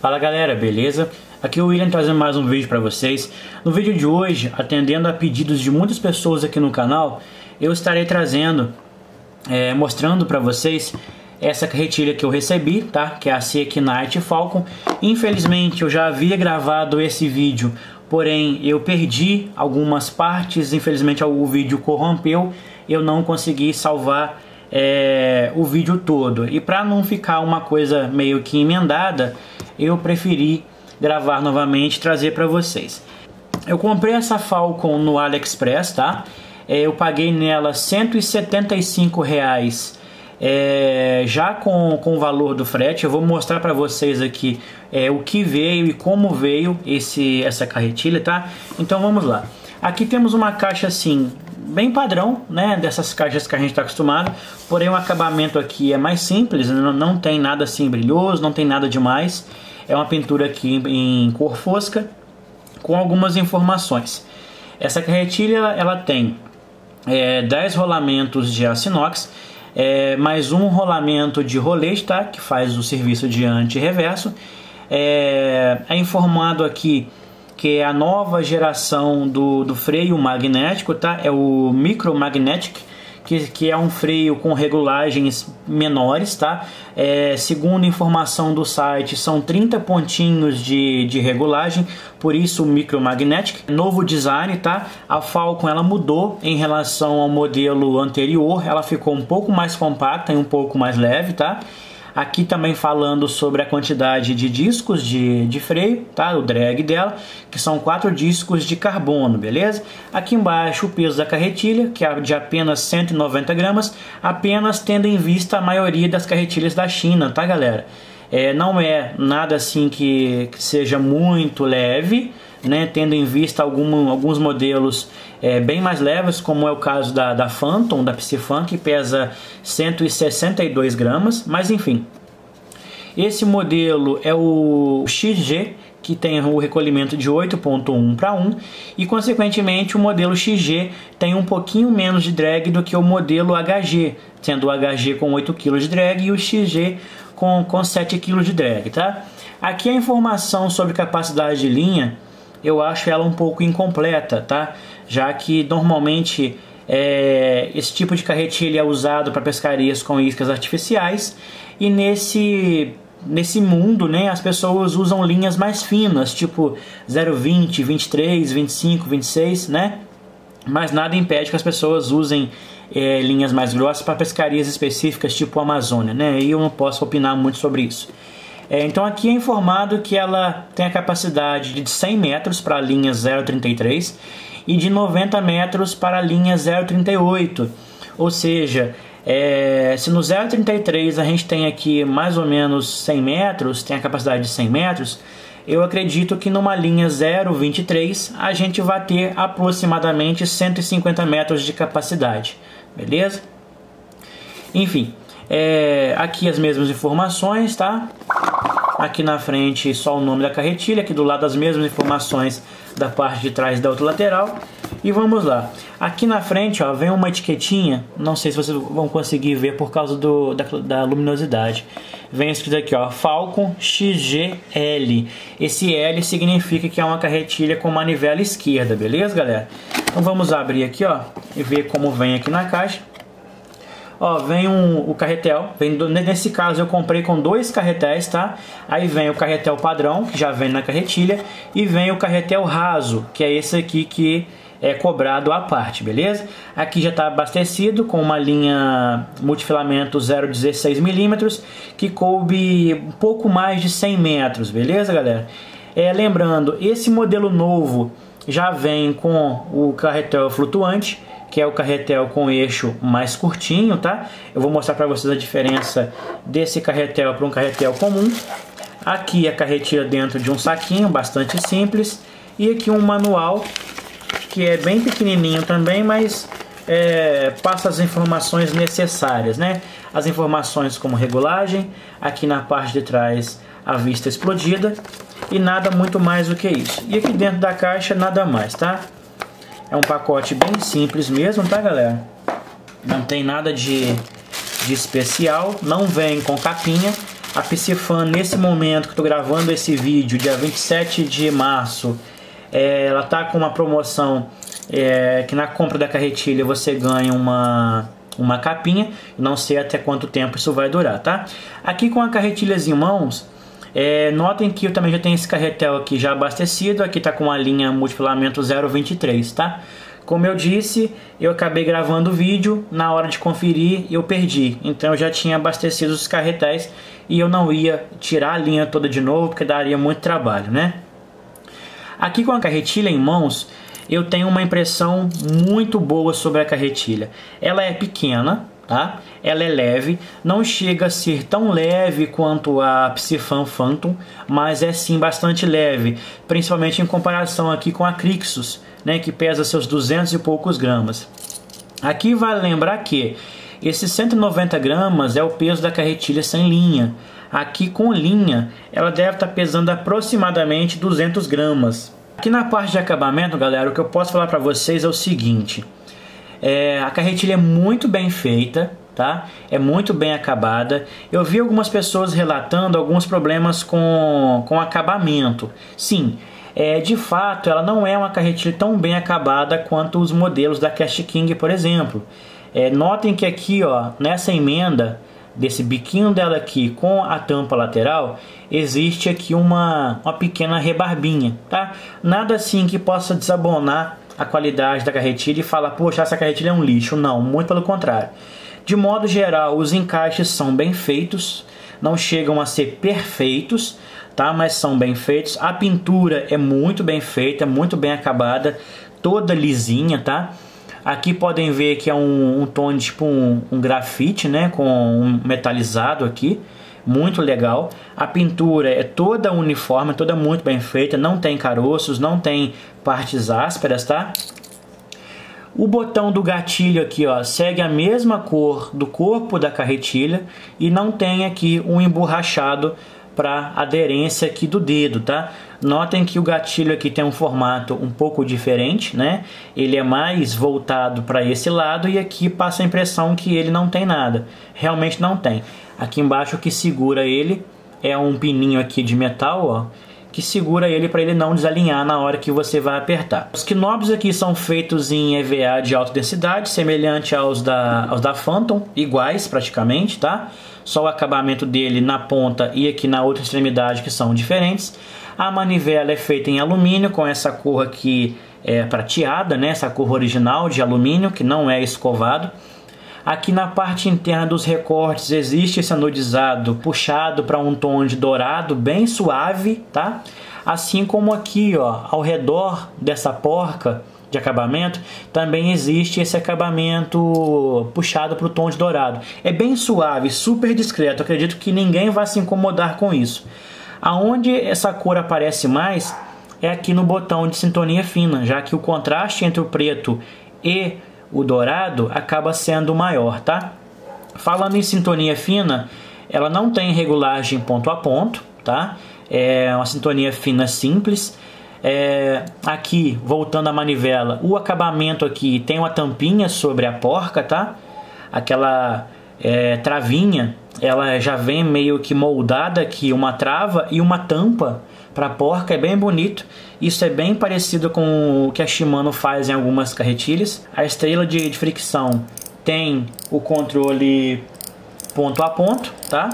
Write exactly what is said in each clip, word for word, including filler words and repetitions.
Fala galera, beleza? Aqui é o William trazendo mais um vídeo para vocês. No vídeo de hoje, atendendo a pedidos de muitas pessoas aqui no canal, eu estarei trazendo, é, mostrando para vocês essa carretilha que eu recebi, tá? Que é a Seek Night Falcon. Infelizmente eu já havia gravado esse vídeo, porém eu perdi algumas partes, infelizmente o vídeo corrompeu, eu não consegui salvar é, o vídeo todo. E para não ficar uma coisa meio que emendada, eu preferi gravar novamente e trazer para vocês. Eu comprei essa Falcon no AliExpress, tá? É, eu paguei nela cento e setenta e cinco reais, é, já com, com o valor do frete. Eu vou mostrar para vocês aqui é, o que veio e como veio esse, essa carretilha, tá? Então vamos lá. Aqui temos uma caixa assim, bem padrão, né? Dessas caixas que a gente está acostumado. Porém o acabamento aqui é mais simples, não, não tem nada assim brilhoso, não tem nada demais. É uma pintura aqui em cor fosca, com algumas informações. Essa carretilha ela tem é, dez rolamentos de aço inox, é, mais um rolamento de rolete, tá? Que faz o serviço de ante e reverso. É, é informado aqui que é a nova geração do, do freio magnético, tá? É o Micro Magnetic, que, que é um freio com regulagens menores, tá? É, segundo informação do site, são trinta pontinhos de, de regulagem, por isso o Micro Magnetic. Novo design, tá? A Falcon ela mudou em relação ao modelo anterior, ela ficou um pouco mais compacta e um pouco mais leve, tá? Aqui também falando sobre a quantidade de discos de, de freio, tá? O drag dela, que são quatro discos de carbono, beleza? Aqui embaixo o peso da carretilha, que é de apenas cento e noventa gramas, apenas tendo em vista a maioria das carretilhas da China, tá galera? É, não é nada assim que, que seja muito leve, né? Tendo em vista algum, alguns modelos é, bem mais leves, como é o caso da, da Phantom, da Psi-Fan, que pesa cento e sessenta e dois gramas, mas enfim. Esse modelo é o X G, que tem o recolhimento de oito ponto um para um, e consequentemente o modelo X G tem um pouquinho menos de drag do que o modelo H G, sendo o H G com oito quilos de drag e o X G com, com sete quilos de drag, tá? Aqui a informação sobre capacidade de linha, eu acho ela um pouco incompleta, tá? Já que normalmente é, esse tipo de carretilha é usado para pescarias com iscas artificiais, e nesse, nesse mundo, né, as pessoas usam linhas mais finas, tipo zero vírgula vinte, vinte e três, vinte e cinco, vinte e seis, né? Mas nada impede que as pessoas usem é, linhas mais grossas para pescarias específicas, tipo Amazônia, né? E eu não posso opinar muito sobre isso. É, então aqui é informado que ela tem a capacidade de cem metros para a linha zero vírgula trinta e três e de noventa metros para a linha zero vírgula trinta e oito. Ou seja, é, se no zero vírgula trinta e três a gente tem aqui mais ou menos cem metros, tem a capacidade de cem metros, eu acredito que numa linha zero vírgula vinte e três a gente vai ter aproximadamente cento e cinquenta metros de capacidade, beleza? Enfim, é, aqui as mesmas informações, tá? Aqui na frente só o nome da carretilha, aqui do lado as mesmas informações da parte de trás da outra lateral. E vamos lá. Aqui na frente, ó, vem uma etiquetinha, não sei se vocês vão conseguir ver por causa do, da, da luminosidade. Vem escrito aqui, ó, Falcon X G L. Esse L significa que é uma carretilha com manivela esquerda, beleza, galera? Então vamos abrir aqui, ó, e ver como vem aqui na caixa. Ó, vem um, o carretel, vem do, nesse caso eu comprei com dois carretéis, tá? Aí vem o carretel padrão, que já vem na carretilha, e vem o carretel raso, que é esse aqui que é cobrado à parte, beleza? Aqui já está abastecido com uma linha multifilamento zero vírgula dezesseis milímetros, que coube um pouco mais de cem metros, beleza, galera? É, lembrando, esse modelo novo já vem com o carretel flutuante, que é o carretel com eixo mais curtinho, tá? Eu vou mostrar para vocês a diferença desse carretel para um carretel comum. Aqui a carretilha dentro de um saquinho, bastante simples. E aqui um manual, que é bem pequenininho também, mas é, passa as informações necessárias, né? As informações como regulagem, aqui na parte de trás a vista explodida, e nada muito mais do que isso. E aqui dentro da caixa nada mais, tá? É um pacote bem simples mesmo, tá galera? Não tem nada de, de especial, não vem com capinha. A Psi-Fan, nesse momento que eu estou gravando esse vídeo, dia vinte e sete de março, é, ela tá com uma promoção é, que na compra da carretilha você ganha uma, uma capinha. Não sei até quanto tempo isso vai durar, tá? Aqui com a carretilhas em mãos, é, notem que eu também já tenho esse carretel aqui já abastecido. Aqui tá com a linha multifilamento zero vinte e três, tá? Como eu disse, eu acabei gravando o vídeo, na hora de conferir eu perdi. Então eu já tinha abastecido os carretéis e eu não ia tirar a linha toda de novo, porque daria muito trabalho, né? Aqui com a carretilha em mãos, eu tenho uma impressão muito boa sobre a carretilha. Ela é pequena, tá? Ela é leve, não chega a ser tão leve quanto a Psi-Fan Phantom, mas é sim bastante leve, principalmente em comparação aqui com a Crixus, né, que pesa seus duzentos e poucos gramas. Aqui vale lembrar que esses cento e noventa gramas é o peso da carretilha sem linha. Aqui com linha, ela deve estar pesando aproximadamente duzentos gramas. Aqui na parte de acabamento, galera, o que eu posso falar para vocês é o seguinte: é, a carretilha é muito bem feita, tá? É muito bem acabada. Eu vi algumas pessoas relatando alguns problemas com, com acabamento. Sim, é, de fato, ela não é uma carretilha tão bem acabada quanto os modelos da Cast King, por exemplo. É, notem que aqui, ó, nessa emenda desse biquinho dela aqui com a tampa lateral, existe aqui uma, uma pequena rebarbinha, tá? Nada assim que possa desabonar a qualidade da carretilha e falar, poxa, essa carretilha é um lixo. Não, muito pelo contrário. De modo geral, os encaixes são bem feitos, não chegam a ser perfeitos, tá? Mas são bem feitos. A pintura é muito bem feita, muito bem acabada, toda lisinha, tá? Aqui podem ver que é um, um tom de tipo um, um grafite, né? Com um metalizado aqui, muito legal. A pintura é toda uniforme, toda muito bem feita, não tem caroços, não tem partes ásperas, tá? O botão do gatilho aqui, ó, segue a mesma cor do corpo da carretilha e não tem aqui um emborrachado para aderência aqui do dedo, tá? Notem que o gatilho aqui tem um formato um pouco diferente, né? Ele é mais voltado para esse lado e aqui passa a impressão que ele não tem nada. Realmente não tem. Aqui embaixo o que segura ele é um pininho aqui de metal, ó, que segura ele para ele não desalinhar na hora que você vai apertar. Os knobs aqui são feitos em E V A de alta densidade, semelhante aos da, aos da Phantom, iguais praticamente, tá? Só o acabamento dele na ponta e aqui na outra extremidade que são diferentes. A manivela é feita em alumínio com essa cor aqui é, prateada, né? Essa cor original de alumínio que não é escovado. Aqui na parte interna dos recortes existe esse anodizado puxado para um tom de dourado bem suave, tá? Assim como aqui, ó, ao redor dessa porca de acabamento também existe esse acabamento puxado para o tom de dourado. É bem suave, super discreto. Acredito que ninguém vai se incomodar com isso. Aonde essa cor aparece mais é aqui no botão de sintonia fina, já que o contraste entre o preto e o dourado acaba sendo maior, tá? Falando em sintonia fina, ela não tem regulagem ponto a ponto, tá? É uma sintonia fina simples. É, aqui, voltando à manivela, o acabamento aqui tem uma tampinha sobre a porca, tá? Aquela é, travinha, ela já vem meio que moldada aqui, uma trava e uma tampa para a porca, é bem bonito. Isso é bem parecido com o que a Shimano faz em algumas carretilhas. A estrela de, de fricção tem o controle ponto a ponto, tá?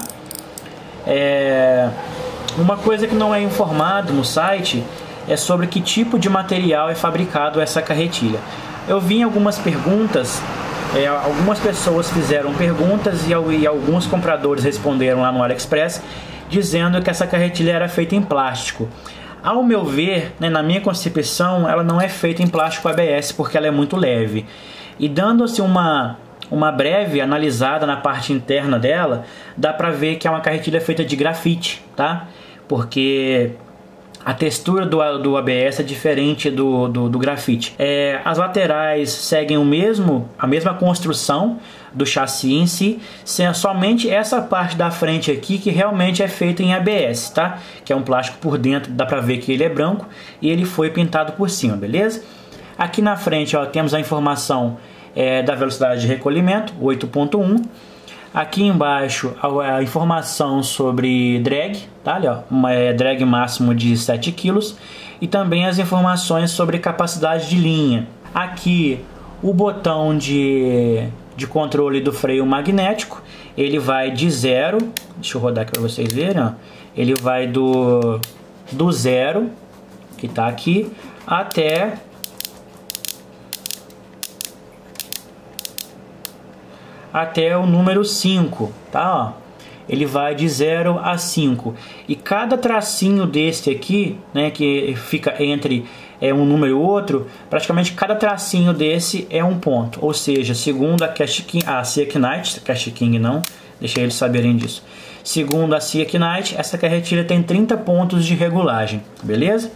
É, uma coisa que não é informado no site é sobre que tipo de material é fabricado essa carretilha. Eu vi algumas perguntas, é, algumas pessoas fizeram perguntas e, e alguns compradores responderam lá no AliExpress dizendo que essa carretilha era feita em plástico. Ao meu ver, né, na minha concepção, ela não é feita em plástico A B S porque ela é muito leve. E dando-se uma, uma breve analisada na parte interna dela, dá pra ver que é uma carretilha feita de grafite, tá? Porque a textura do, do A B S é diferente do, do, do grafite. É, as laterais seguem o mesmo, a mesma construção do chassi em si, sendo somente essa parte da frente aqui que realmente é feita em A B S, tá? Que é um plástico por dentro, dá pra ver que ele é branco e ele foi pintado por cima, beleza? Aqui na frente, ó, temos a informação é, da velocidade de recolhimento, oito ponto um. Aqui embaixo a, a informação sobre drag, tá? Ali, ó, uma, é, drag máximo de sete quilos, e também as informações sobre capacidade de linha. Aqui o botão de, de controle do freio magnético, ele vai de zero, deixa eu rodar aqui para vocês verem, ó. Ele vai do, do zero, que está aqui, até até o número cinco, tá? Ó. Ele vai de zero a cinco. E cada tracinho desse aqui, né, que fica entre é, um número e outro, praticamente cada tracinho desse é um ponto. Ou seja, segundo a Cash King, a Seek Knight, Cash King não, deixa eles saberem disso. Segundo a Seek Knight, essa carretilha tem trinta pontos de regulagem, beleza?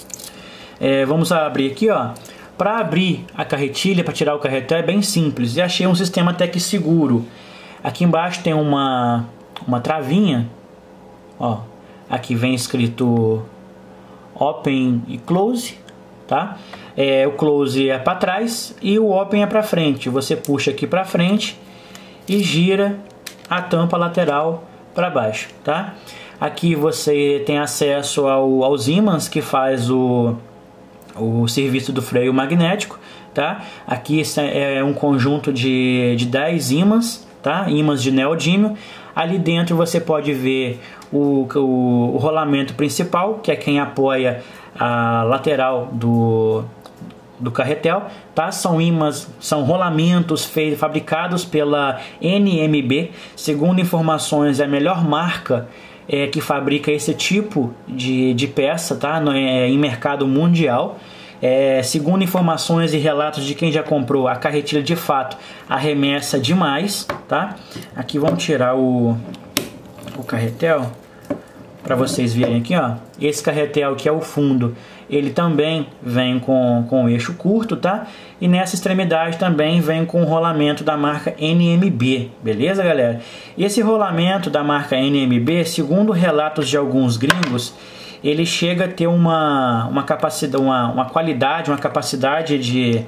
É, vamos abrir aqui, ó. Para abrir a carretilha, para tirar o carretel, é bem simples. E achei um sistema até que seguro. Aqui embaixo tem uma, uma travinha. Ó, aqui vem escrito Open e Close, tá? É, o Close é para trás e o Open é para frente. Você puxa aqui para frente e gira a tampa lateral para baixo, tá? Aqui você tem acesso ao, aos ímãs que faz o o serviço do freio magnético, tá? Aqui é um conjunto de, de dez ímãs, tá? Ímãs de neodímio. Ali dentro você pode ver o, o, o rolamento principal, que é quem apoia a lateral do, do carretel, tá? São ímãs, são rolamentos feitos, fabricados pela N M B. Segundo informações, é a melhor marca É, que fabrica esse tipo de, de peça, tá? No, é, em mercado mundial. É, segundo informações e relatos de quem já comprou, a carretilha de fato arremessa demais, tá? Aqui vamos tirar o, o carretel para vocês verem aqui, ó. Esse carretel que é o fundo, ele também vem com, com o eixo curto, tá? E nessa extremidade também vem com o rolamento da marca N M B, beleza, galera? E esse rolamento da marca N M B, segundo relatos de alguns gringos, ele chega a ter uma, uma capacidade, uma, uma qualidade, uma capacidade de,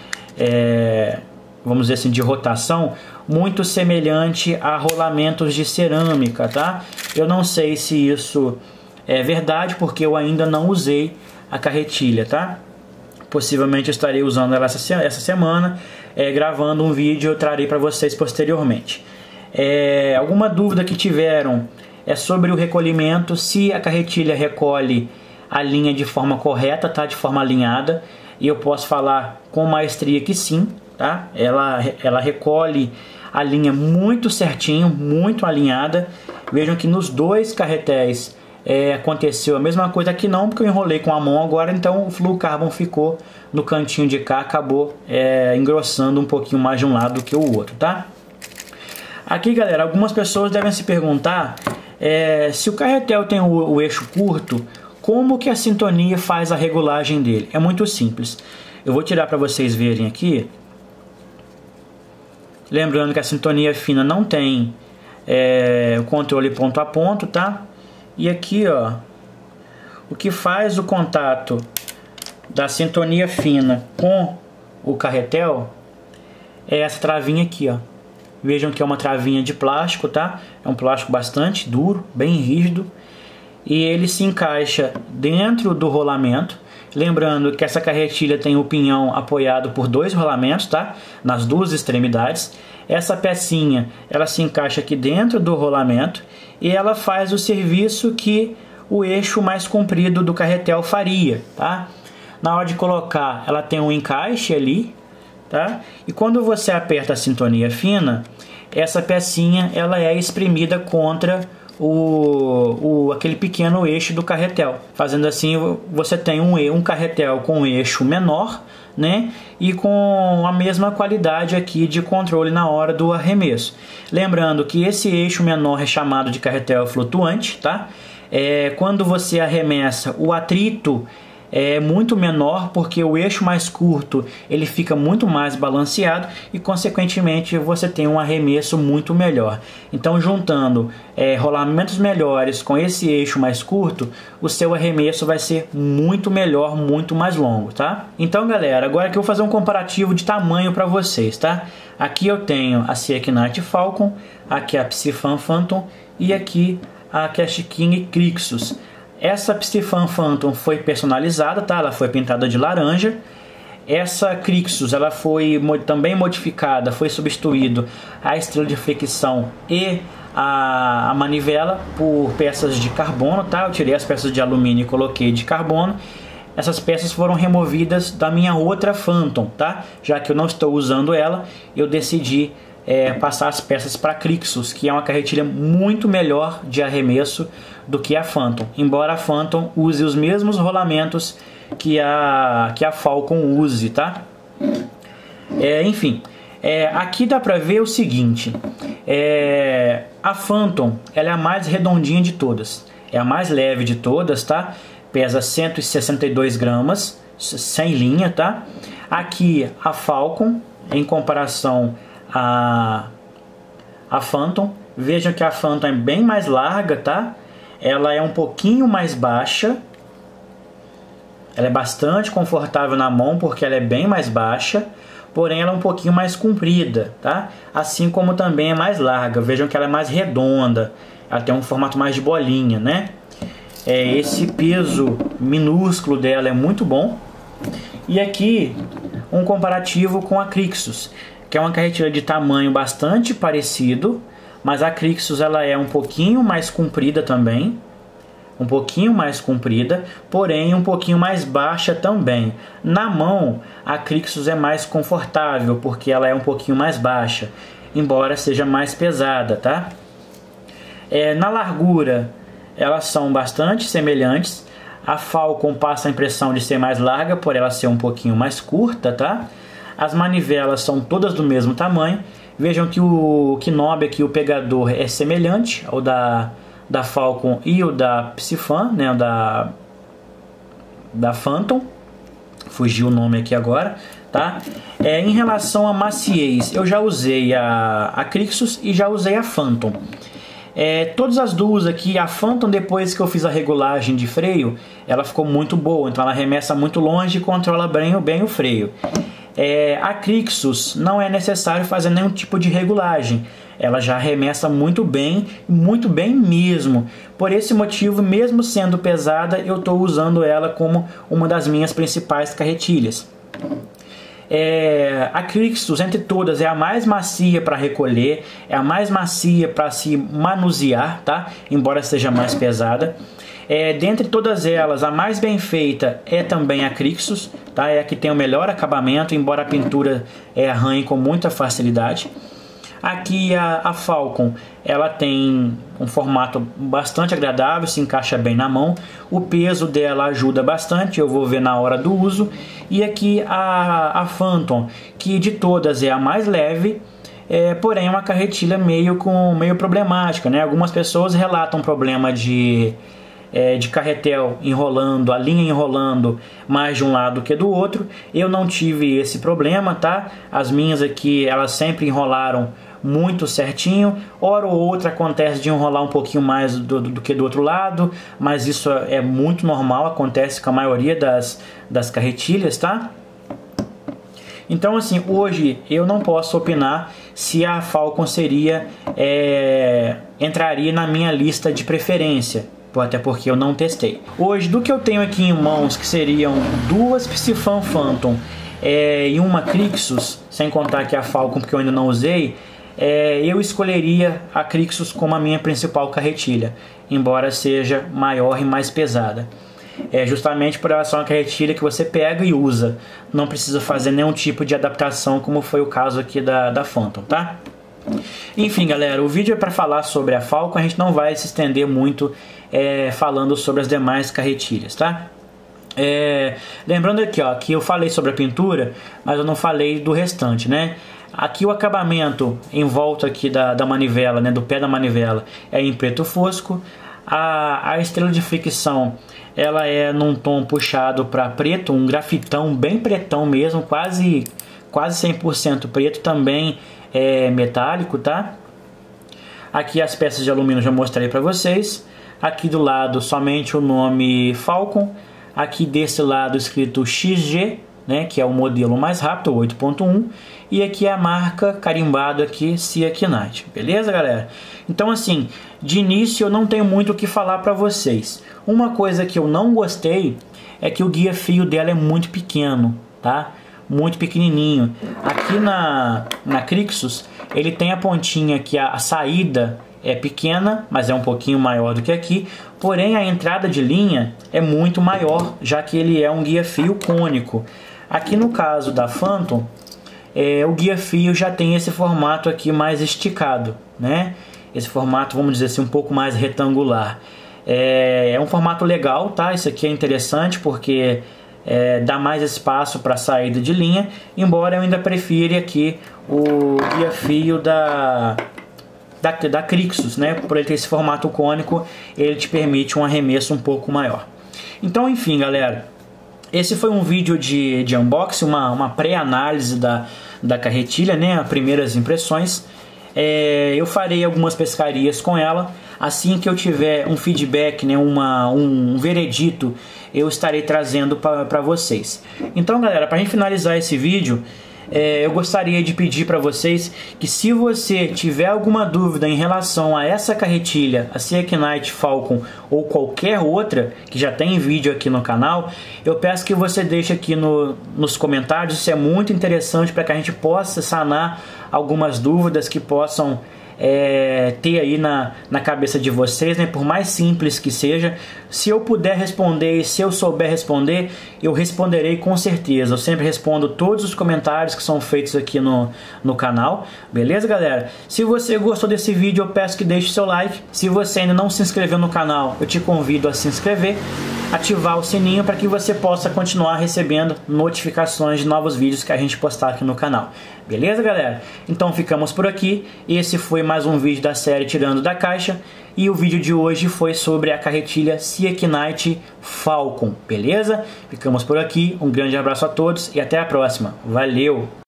é, vamos dizer assim, de rotação muito semelhante a rolamentos de cerâmica, tá? Eu não sei se isso é verdade, porque eu ainda não usei a carretilha, tá? Possivelmente eu estarei usando ela essa, essa semana, é, gravando um vídeo, eu trarei para vocês posteriormente. É, alguma dúvida que tiveram é sobre o recolhimento, se a carretilha recolhe a linha de forma correta, tá? De forma alinhada, e eu posso falar com maestria que sim, tá? Ela, ela recolhe a linha muito certinho, muito alinhada. Vejam que nos dois carretéis É, aconteceu a mesma coisa. Aqui não, porque eu enrolei com a mão agora, então o fluorocarbon ficou no cantinho de cá, acabou é, engrossando um pouquinho mais de um lado do que o outro, tá? Aqui, galera, algumas pessoas devem se perguntar é, se o carretel tem o, o eixo curto, como que a sintonia faz a regulagem dele? É muito simples. Eu vou tirar para vocês verem aqui. Lembrando que a sintonia fina não tem é, o controle ponto a ponto, tá? E aqui, ó, o que faz o contato da sintonia fina com o carretel é essa travinha aqui, ó. Vejam que é uma travinha de plástico, tá? É um plástico bastante duro, bem rígido, e ele se encaixa dentro do rolamento. Lembrando que essa carretilha tem o pinhão apoiado por dois rolamentos, tá? Nas duas extremidades. Essa pecinha, ela se encaixa aqui dentro do rolamento e ela faz o serviço que o eixo mais comprido do carretel faria, tá? Na hora de colocar, ela tem um encaixe ali, tá? E quando você aperta a sintonia fina, essa pecinha ela é espremida contra o, o aquele pequeno eixo do carretel. Fazendo assim, você tem um, um carretel com eixo menor, né? E com a mesma qualidade aqui de controle na hora do arremesso. Lembrando que esse eixo menor é chamado de carretel flutuante, tá? É, quando você arremessa, o atrito é muito menor, porque o eixo mais curto ele fica muito mais balanceado e consequentemente você tem um arremesso muito melhor. Então, juntando é, rolamentos melhores com esse eixo mais curto, o seu arremesso vai ser muito melhor, muito mais longo, tá? Então, galera, agora que eu vou fazer um comparativo de tamanho para vocês, tá? Aqui eu tenho a Seek Knight Falcon, aqui a Psi-Fan Phantom e aqui a Cast King Crixus. Essa Psi-Fan Phantom foi personalizada, tá? Ela foi pintada de laranja. Essa Crixus, ela foi também modificada, foi substituído a estrela de fricção e a, a manivela por peças de carbono, tá? Eu tirei as peças de alumínio e coloquei de carbono. Essas peças foram removidas da minha outra Phantom, tá? Já que eu não estou usando ela, eu decidi é, passar as peças para a Crixus, que é uma carretilha muito melhor de arremesso do que a Phantom. Embora a Phantom use os mesmos rolamentos que a, que a Falcon use, tá? É, enfim, é, aqui dá para ver o seguinte, é, a Phantom ela é a mais redondinha de todas, é a mais leve de todas, tá? Pesa cento e sessenta e dois gramas, sem linha, tá? Aqui a Falcon, em comparação a, a Phantom, vejam que a Phantom é bem mais larga, tá? Ela é um pouquinho mais baixa, ela é bastante confortável na mão porque ela é bem mais baixa, porém ela é um pouquinho mais comprida, tá? Assim como também é mais larga, vejam que ela é mais redonda, ela tem um formato mais de bolinha, né? É, esse peso minúsculo dela é muito bom. E aqui um comparativo com a Crixus, que é uma carretilha de tamanho bastante parecido, mas a Crixus ela é um pouquinho mais comprida também, um pouquinho mais comprida, porém um pouquinho mais baixa também. Na mão a Crixus é mais confortável porque ela é um pouquinho mais baixa, embora seja mais pesada, tá? É, na largura elas são bastante semelhantes. A Falcon passa a impressão de ser mais larga, por ela ser um pouquinho mais curta, tá? As manivelas são todas do mesmo tamanho. Vejam que o knob aqui, o pegador, é semelhante ao da, da Falcon e o da Psi-Fan, né? O da, da Phantom. Fugiu o nome aqui agora, tá? É, em relação a maciez, eu já usei a, a Crixus e já usei a Phantom. É, todas as duas aqui, a Phantom, depois que eu fiz a regulagem de freio, ela ficou muito boa, então ela arremessa muito longe e controla bem, bem o freio. É, a Crixus não é necessário fazer nenhum tipo de regulagem, ela já arremessa muito bem, muito bem mesmo. Por esse motivo, mesmo sendo pesada, eu estou usando ela como uma das minhas principais carretilhas. É, a Crixus, entre todas, é a mais macia para recolher, é a mais macia para se manusear, tá? Embora seja mais pesada. É, dentre todas elas, a mais bem feita é também a Crixus, tá? É a que tem o melhor acabamento, embora a pintura é, arranhe com muita facilidade. Aqui a, a Falcon, ela tem um formato bastante agradável, se encaixa bem na mão. O peso dela ajuda bastante, eu vou ver na hora do uso. E aqui a, a Phantom, que de todas é a mais leve, é, porém é uma carretilha meio, com, meio problemática, né? Algumas pessoas relatam problema de, é, de carretel enrolando, a linha enrolando mais de um lado que do outro. Eu não tive esse problema, tá? As minhas aqui, elas sempre enrolaram muito certinho. Hora ou outra acontece de enrolar um pouquinho mais do, do, do que do outro lado, mas isso é muito normal, acontece com a maioria das, das carretilhas, tá? Então, assim, hoje eu não posso opinar se a Falcon seria, é, entraria na minha lista de preferência, até porque eu não testei. Hoje, do que eu tenho aqui em mãos, que seriam duas Psi-Fan Phantom é, e uma Crixus, sem contar aqui a Falcon, porque eu ainda não usei, é, eu escolheria a Crixus como a minha principal carretilha, embora seja maior e mais pesada. É justamente por ela ser uma carretilha que você pega e usa, não precisa fazer nenhum tipo de adaptação, como foi o caso aqui da, da Phantom, tá? Enfim, galera, o vídeo é para falar sobre a Falcon, a gente não vai se estender muito é, falando sobre as demais carretilhas, tá? É, lembrando aqui, ó, que eu falei sobre a pintura, mas eu não falei do restante, né? Aqui o acabamento em volta aqui da, da manivela, né, do pé da manivela, é em preto fosco. A, a estrela de fricção ela é num tom puxado para preto, um grafitão bem pretão mesmo, quase, quase cem por cento preto, também é metálico, tá? Aqui as peças de alumínio já mostrei para vocês. Aqui do lado somente o nome Falcon. Aqui desse lado escrito X G, né, que é o modelo mais rápido, oito ponto um. E aqui a marca carimbado aqui, Siak Knight. Beleza, galera? Então assim, de início eu não tenho muito o que falar para vocês. Uma coisa que eu não gostei é que o guia fio dela é muito pequeno, tá? Muito pequenininho. Aqui na, na Crixus, ele tem a pontinha que a, a saída é pequena, mas é um pouquinho maior do que aqui. Porém, a entrada de linha é muito maior, já que ele é um guia fio cônico. Aqui no caso da Phantom, é, o guia fio já tem esse formato aqui mais esticado, né? Esse formato, vamos dizer assim, um pouco mais retangular. É, é um formato legal, tá? Isso aqui é interessante porque é, dá mais espaço para saída de linha, embora eu ainda prefira aqui o guia fio da, da, da Crixus, né? Por ele ter esse formato cônico, ele te permite um arremesso um pouco maior. Então, enfim, galera, esse foi um vídeo de, de unboxing, uma, uma pré-análise da, da carretilha, né? Primeiras impressões. É, eu farei algumas pescarias com ela. Assim que eu tiver um feedback, né, uma, um, um veredito, eu estarei trazendo para vocês. Então, galera, para a gente finalizar esse vídeo, é, eu gostaria de pedir para vocês que, se você tiver alguma dúvida em relação a essa carretilha, a Siak Knight Falcon ou qualquer outra que já tem vídeo aqui no canal, eu peço que você deixe aqui no, nos comentários. Isso é muito interessante para que a gente possa sanar algumas dúvidas que possam É, ter aí na, na cabeça de vocês, né? Por mais simples que seja, se eu puder responder e se eu souber responder, eu responderei com certeza. Eu sempre respondo todos os comentários que são feitos aqui no, no canal, beleza, galera? Se você gostou desse vídeo, eu peço que deixe seu like. Se você ainda não se inscreveu no canal, eu te convido a se inscrever, ativar o sininho para que você possa continuar recebendo notificações de novos vídeos que a gente postar aqui no canal. Beleza, galera? Então ficamos por aqui. Esse foi mais um vídeo da série Tirando da Caixa. E o vídeo de hoje foi sobre a carretilha Siak Knight Falcon. Beleza? Ficamos por aqui. Um grande abraço a todos e até a próxima. Valeu!